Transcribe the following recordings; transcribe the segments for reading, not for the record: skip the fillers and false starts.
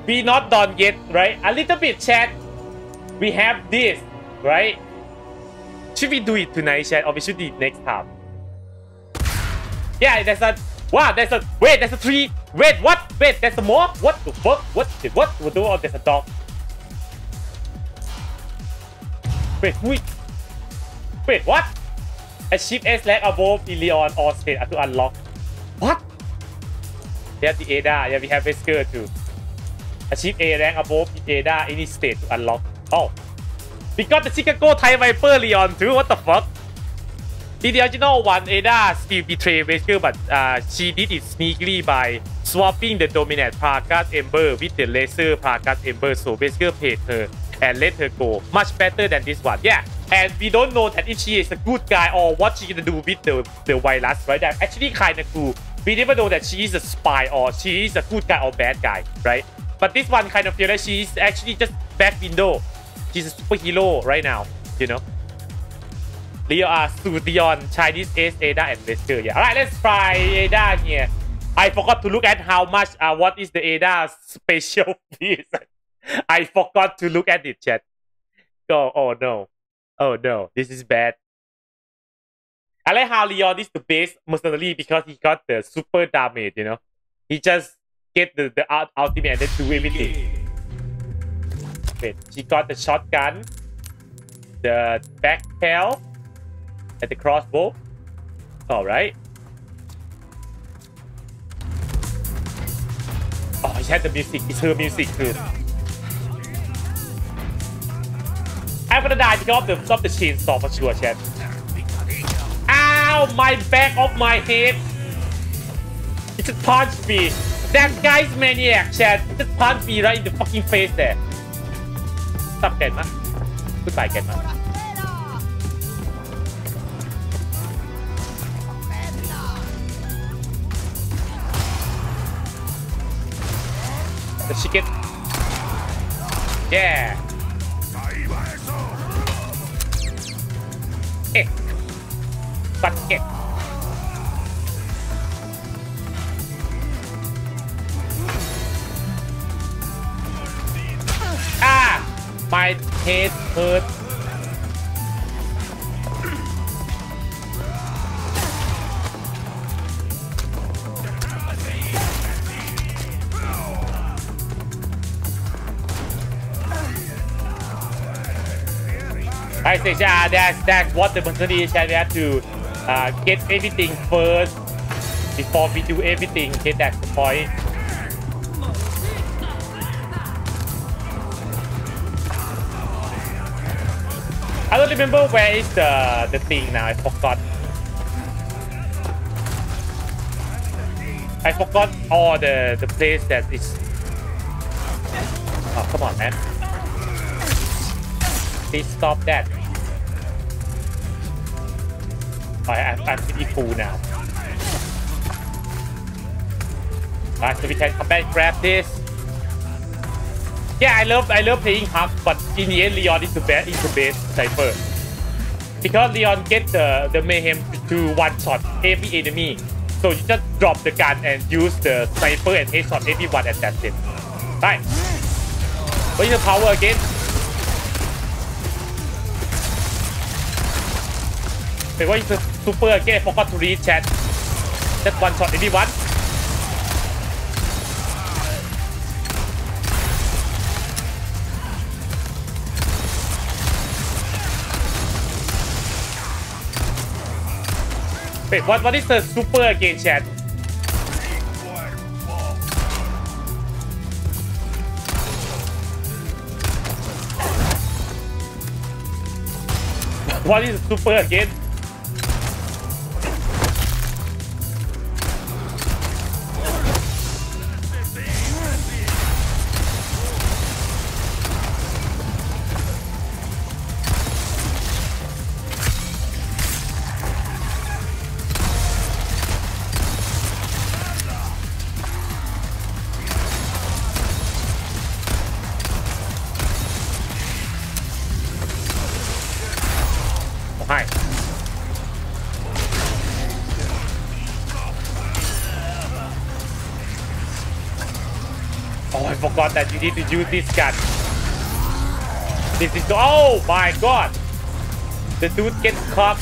we not done yet, right? A little bit, chat. We have this, right? Should we do it tonight, chat, or we should do it next time? Yeah, there's a wow. There's a wait. There's a tree. Wait, what? Wait, there's a more. What the fuck? What? Oh, there's a dog. Wait, wait, what? Achieve S rank above Ilion or state to unlock. What? We have the Ada. Yeah, we have Wesker too. Achieve A rank above Ada any state to unlock. Oh, we got the Chicago Thai Viper Leon too. What the fuck? In the original one, Ada still betrayed Wesker, but she did it sneakily by swapping the dominant Pragas Ember with the lesser Pragas Ember, so Wesker paid her and let her go. Much better than this one. Yeah. And we don't know that if she is a good guy or what she gonna do with the virus, right? That's actually kind of cool. We never know that she is a spy or she is a good guy or bad guy, right? But this one kind of feel like she is actually just back window. She's a superhero right now, you know. Leon, Chinese Ace, Ada, and Wesker. Yeah. All right, let's try Ada here. I forgot to look at how much. What is the Ada special piece? I forgot to look at it, chat. Oh no. Oh no, this is bad. I like how Leon is the best mercenary because he got the super damage, you know. He just get the ultimate and then do everything. Wait, she got the shotgun, the backpel, and the crossbow. Alright. Oh, she had the music. It's her music too. I'm gonna die because of the chainsaw for sure, chat. Ow! My back of my head! It just punched me. That guy's maniac, chat. It just punched me right in the fucking face there. Stop that, man. Goodbye, get man. The chicken. Yeah. But it. My head hurt. I say, that's what the mercenary is. We have to get everything first before we do everything. Okay, that's the point. I don't remember where is the thing now. I forgot. I forgot all the place that is. Oh, come on, man. Please stop that. I'm pretty full now. Alright, so we can come back and grab this. Yeah, I love playing Hug, but in the end, Leon is the best sniper. Because Leon get the mayhem to one-shot every enemy. So you just drop the gun and use the sniper and headshot everyone and that's it. Right. What is the power again? Wait, what is the super again? I forgot to read chat. Just one shot anyone. Wait, what is the super again, chat? What is the super again? Hi. forgot that you need to use this gun. This is oh my god! The dude gets caught.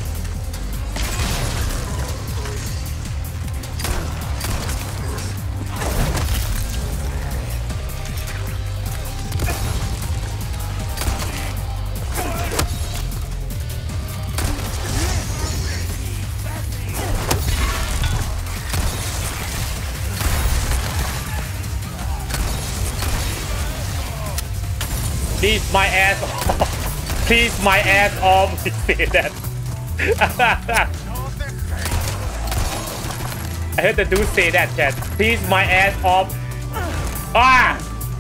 Please my ass off. Please my ass off. Say that. I heard the dude say that, chat. Please my ass off. Ah!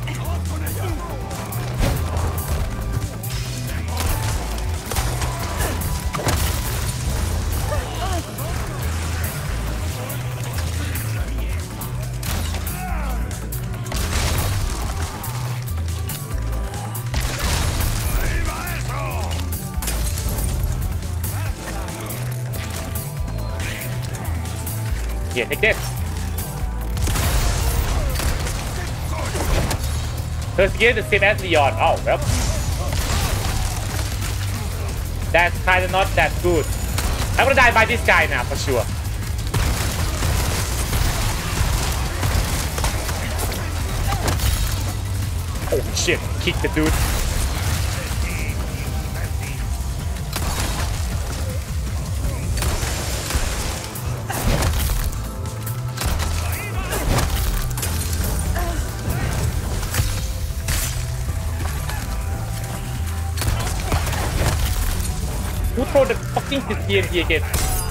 Here, take this. First gear the same as Leon. Oh, well. That's kinda not that good. I'm gonna die by this guy now, for sure. Oh shit, kick the dude. Who throw the fucking TNT again?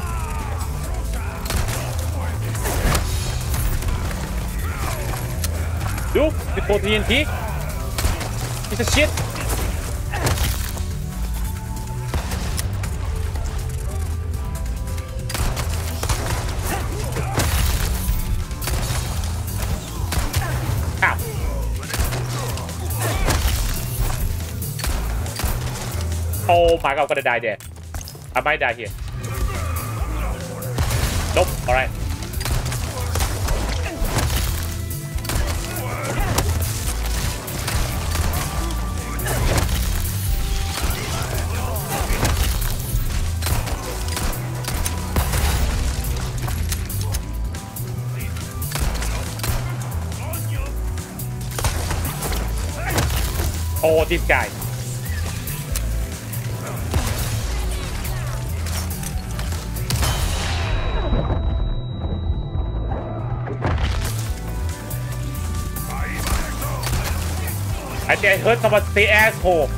Dude, you throw TNT? Piece of shit. Ow. Oh my god, I'm gonna die there. I might die here. Nope, alright. Oh, this guy. I think I heard someone say asshole.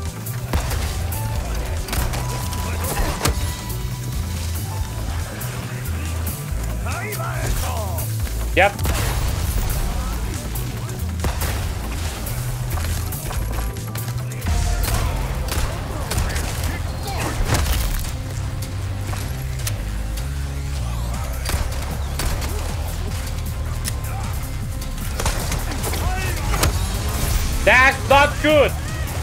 Yep. That's not good.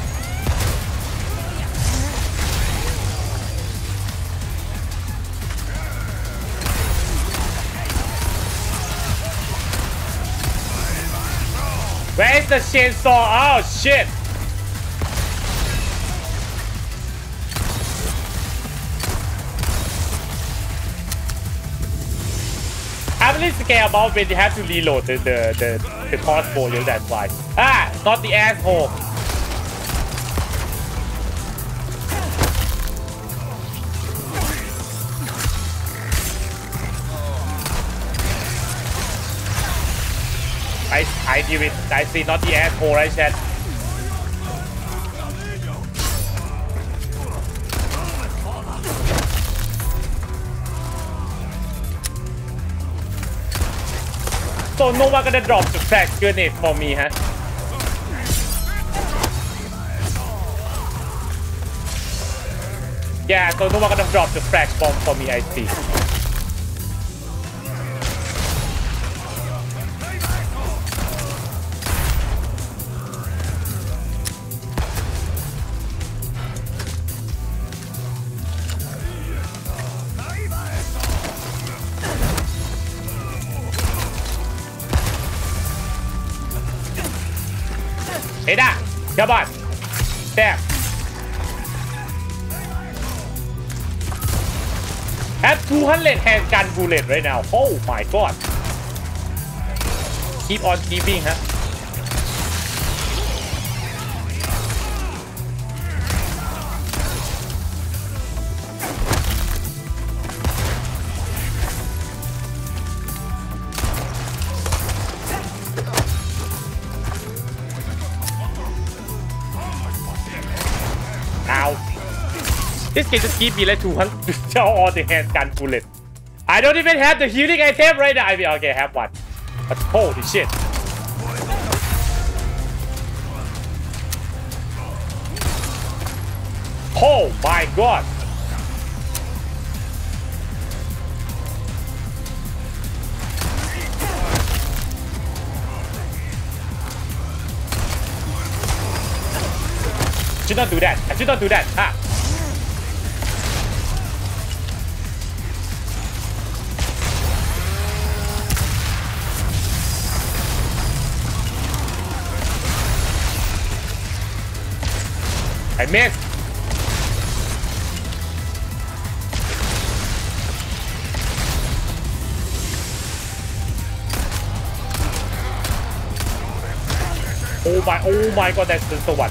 Where's the chainsaw? Oh shit. I'm really scared about when you have to reload the crossbow, that's why. Ah, not the asshole. I deal with, I see not the asshole, right, chat? So no one gonna drop the flash grenade for me, huh? Yeah, so no one gonna drop the flash bomb for me, I see. Ada, come on. Damn. Have 200 handgun bullet right now. Oh my god. Keep on keeping, huh? This game just give me like 200 all the handgun bullet. I don't even have the healing item right now. I mean, okay, I have one. But holy shit. Oh my god. I should not do that. I should not do that. Ah. I missed. Oh my god, that's the one.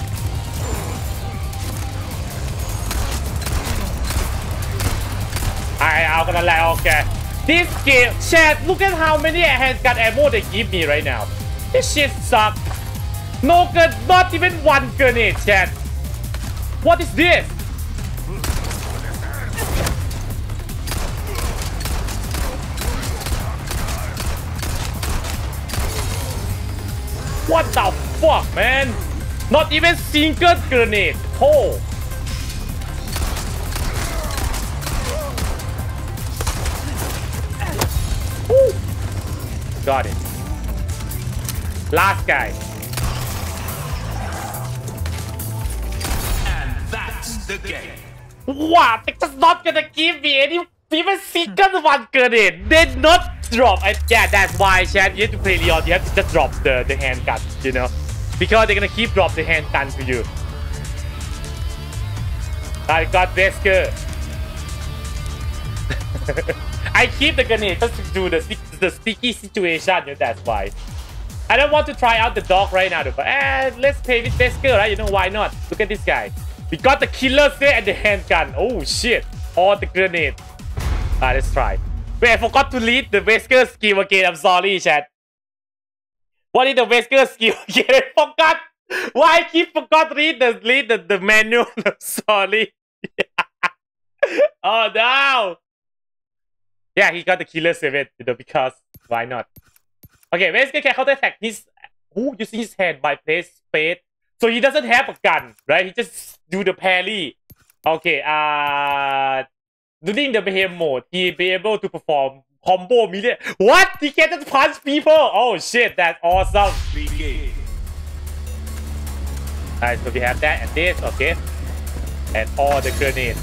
I'm gonna let okay. This game, chat, look at how many handgun ammo they give me right now. This shit sucks. No good, not even one grenade, chat. What is this? What the fuck, man? Not even single grenade. Oh. Woo. Got it. Last guy. The game. What? It's just not gonna give me any even single one grenade. They not drop. Yeah, that's why, chat. You have to play Leon. You have to just drop the handgun, you know, because they're gonna keep drop the handgun to you. I got Wesker. I keep the grenade just to do the sticky situation. Yeah, that's why. I don't want to try out the dog right now, but let's play with Wesker, right? You know why not? Look at this guy. We got the killer set and the handgun. Oh shit. Or the grenade. Let's try. Wait, I forgot to read the Wesker skill again. I'm sorry, chat. What is the Wesker skill again? I forgot. Why I keep forgot to read the manual? I'm sorry. Oh no. Yeah, he got the killer set, you know, because why not? Okay, Wesker can counter attack his using his hand by place space. So he doesn't have a gun, right? He just do the parry. Okay, during the mayhem mode, he be able to perform combo immediate. What? He can just punch people? Oh shit, that's awesome. Alright, so we have that and this, okay. And all the grenades.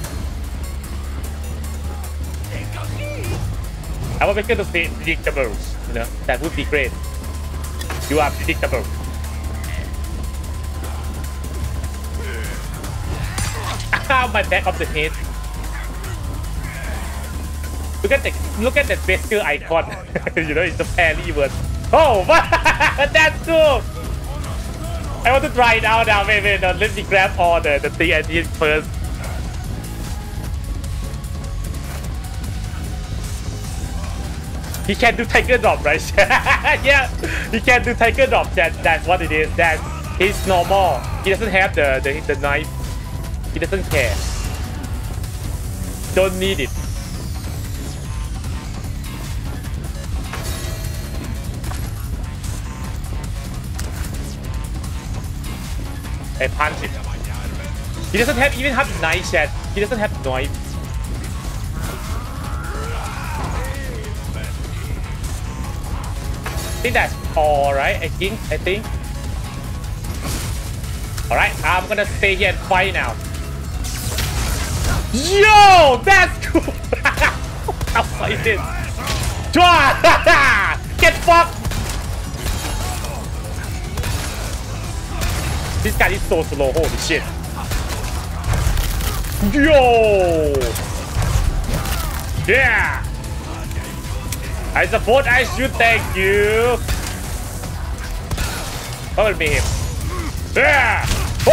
I want to make it to be predictable, you know, that would be great. You are predictable. My back of the head. Look at that Wesker icon. You know, it's the parry word. Oh, that's cool. I want to try it out now. Wait, no, let me grab all the thing first. He can do tiger drop, right? Yeah, he can do tiger drop. That's what it is. That he's normal. He doesn't have the knife. He doesn't care. Don't need it. I punch it. He doesn't even have the knife, chat. He doesn't have the knife. I think that's all right. I think. All right, I'm gonna stay here and fight now. Yo, that's cool. I'll fight it. Get fucked. This guy is so slow. Holy shit. Yo. Yeah. I suppose I should thank you. What will be him? Yeah.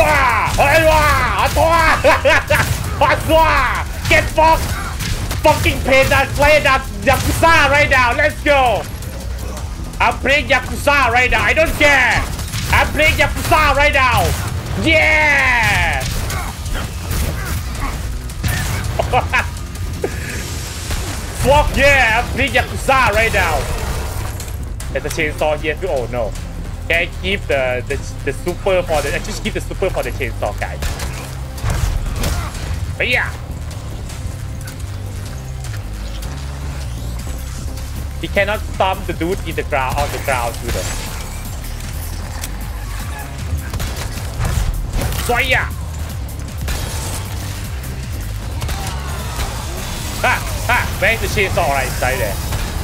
Get fucked. Fucking play that Yakuza right now. Let's go. I'm playing Yakuza right now. I don't care. I'm playing Yakuza right now. Yeah. Fuck yeah. I'm playing Yakuza right now. There's a chainsaw here too. Oh no. Can I keep the super for the... I just keep the super for the chainsaw guy. But yeah. He cannot stomp the dude in the ground, on the ground to the... So yeah. Where's the chainsaw right inside there?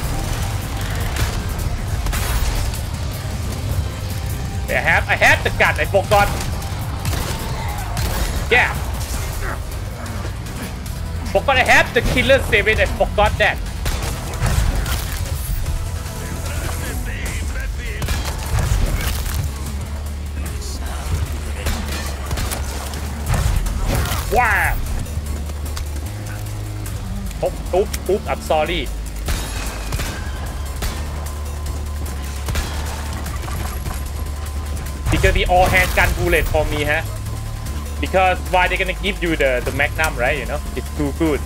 I have the gun. I forgot. Yeah. Forgot I have the killer 7. I forgot that. Wow. Oops, I'm sorry. It's gonna be all handgun bullet for me, huh? Because why they're gonna give you the magnum, right? You know, it's too good.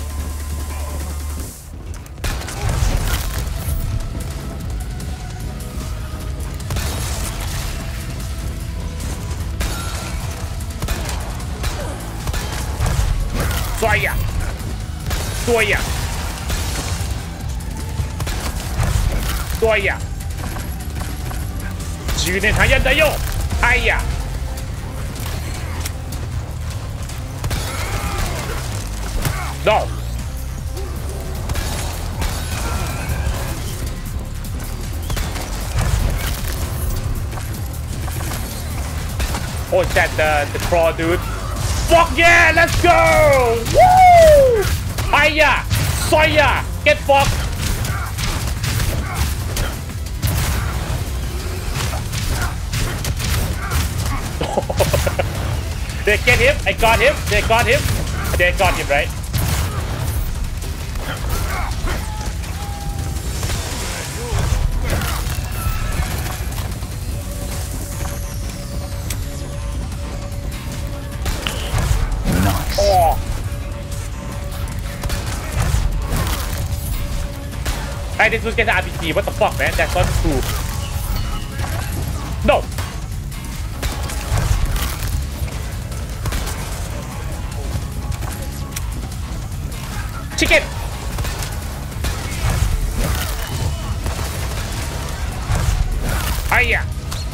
Soya.10年还认得用。哎呀 No. Oh, is that the crawl dude? Fuck yeah, let's go! Woo! Hiya! Soya! Get fucked! They get him. I got him. They got him. They got him, right? Nice. Oh. Hey, this was getting RPG. What the fuck, man? That's not cool. No. Chicken! Hiya!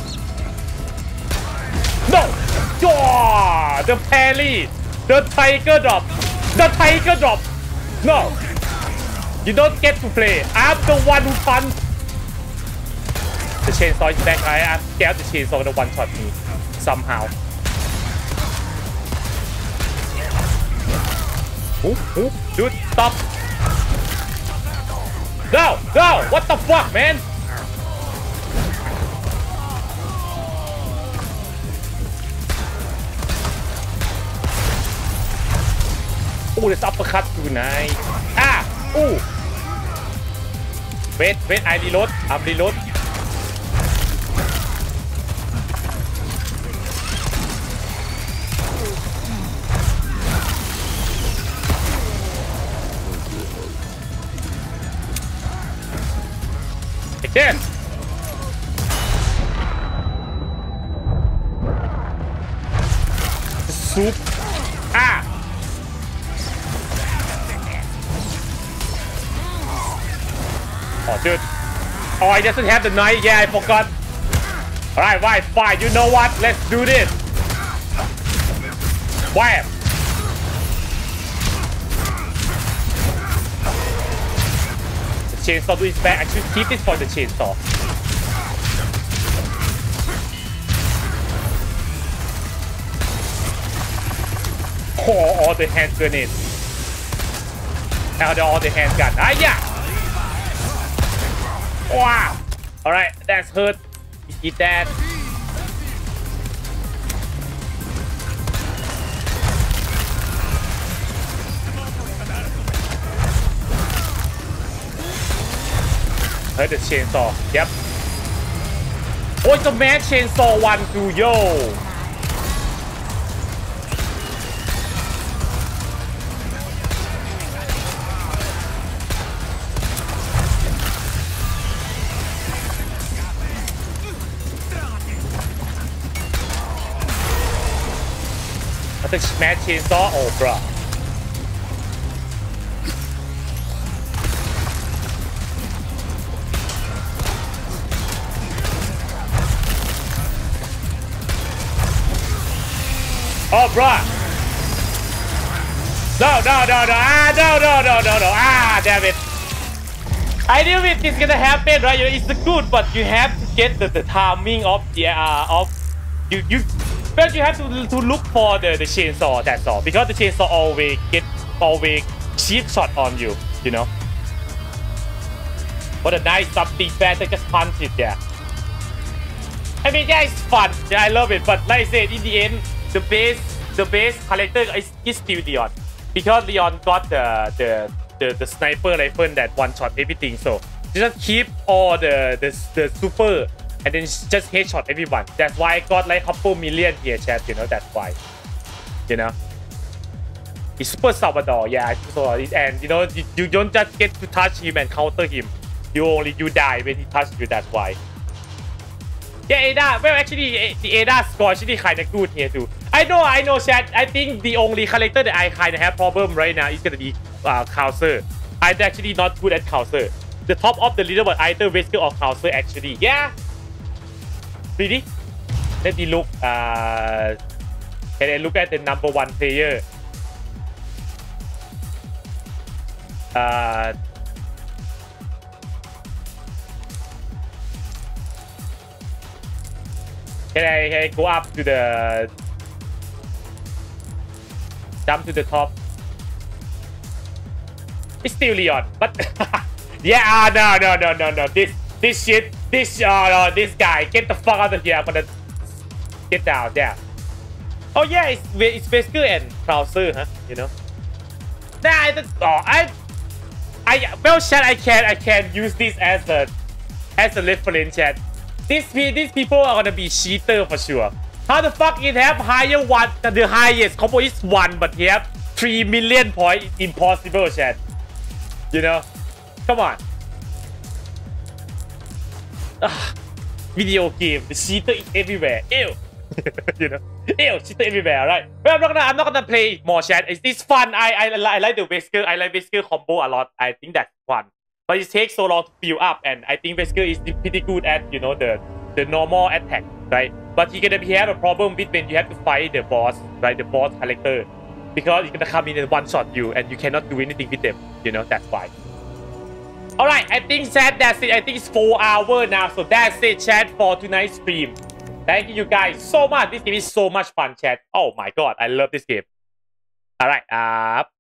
No! Oh, the parry! The tiger drop! The tiger drop! No! You don't get to play. I'm the one who punched. The chainsaw is back. I'm scared the chainsaw will one-shot me somehow. Ooh, dude, stop! No! No! What the fuck, man? Oh, this uppercut too nice. Ah! Ooh! Wait, I reload. I'm reload. Again! Soup. Ah! Oh, dude. Oh, I doesn't have the knife. Yeah, I forgot. Alright, right, fine. You know what? Let's do this. Wham! Chainsaw to his back. I should keep this for the chainsaw. all the hand grenades. All the handgun. Ah, yeah. Wow. All right, that's hurt. Eat that. Hurt the chainsaw. Yep. Oh, it's a man chainsaw 1 2, yo. I think smash chainsaw. Oh, bruh. Oh, bruh. No. Ah, no. Ah, damn it. I knew it's gonna happen, right? It's good, but you have to get the timing of the First, you have to look for the chainsaw. That's all, because the chainsaw always cheap shot on you. You know. What a nice something bad that just punch it. Yeah. I mean, yeah, it's fun. Yeah, I love it. But like I said, in the end, the base character is still Leon, because Leon got the sniper rifle that one shot everything. So just keep all the super. And then just headshot everyone. That's why I got like couple million here, chat. You know, that's why. You know, it's Super Salvador. Yeah, and you know, you don't just get to touch him and counter him. You die when he touches you. That's why. Yeah, Ada. Well, actually, the Ada score actually kind of good here too. I know, chat. I think the only character that I kind of have problem right now is gonna be Krauser. I'm actually not good at Krauser. The top of the leaderboard either Wesker or Krauser actually. Yeah. Really? Let me look. Can I look at the number 1 player? Can I go up to the jump to the top? It's still Leon, but yeah, no. This shit. This guy, get the fuck out of here! I'm gonna get down. Yeah. Oh yeah, it's Wesker and Krauser, huh? You know. Nah, well, chat. I can use this as a reference, chat. These people are gonna be cheater for sure. How the fuck it have higher one? The highest combo is 1, but he have 3 million points. Impossible, chat. You know. Come on. Video game, the cheater is everywhere. Ew. You know, ew, cheater everywhere, right? Well, I'm not gonna play more, chat. It's fun. I like the Wesker. I like Wesker combo a lot. I think that's fun. But it takes so long to build up, and I think Wesker is pretty good at, you know, the normal attack, right? But you're gonna have a problem with when you have to fight the boss, right? The boss character, because it's gonna come in and one shot you, and you cannot do anything with them. You know, that's why. Alright, I think chat, that's it. I think it's 4 hours now. So that's it, chat, for tonight's stream. Thank you guys so much. This game is so much fun, chat. Oh my god, I love this game. Alright,